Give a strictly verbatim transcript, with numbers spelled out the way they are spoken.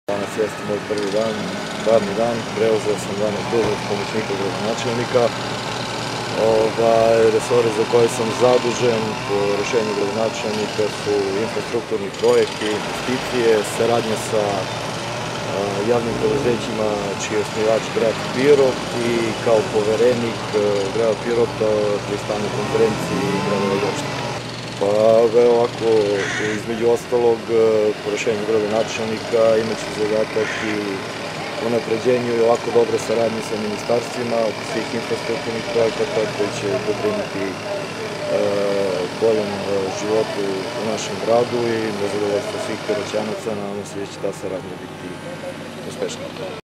Danas jeste moj prvi dan, radni dan, preuzeo sam danas dužnost pomoćnika gradonačelnika. Resori za koje sam zadužen po rešenju gradonačelnika su infrastrukturni projekti, investicije, saradnja sa javnim preduzećima čiji je osnivač grad Pirot i kao poverenik grada Pirota pri stalnoj konferenciji gradova i opština. Pa ovako, između ostalog, po rešenju gradonačelnika imaću zadatak i unapređenju i ovako dobre saradnje sa ministarstvima oko svih infrastrukturnih projekata koji će doprineti boljem životu u našem gradu i na zadovoljstvo svih Piroćanaca, nadam se da će ta saradnja biti uspešna.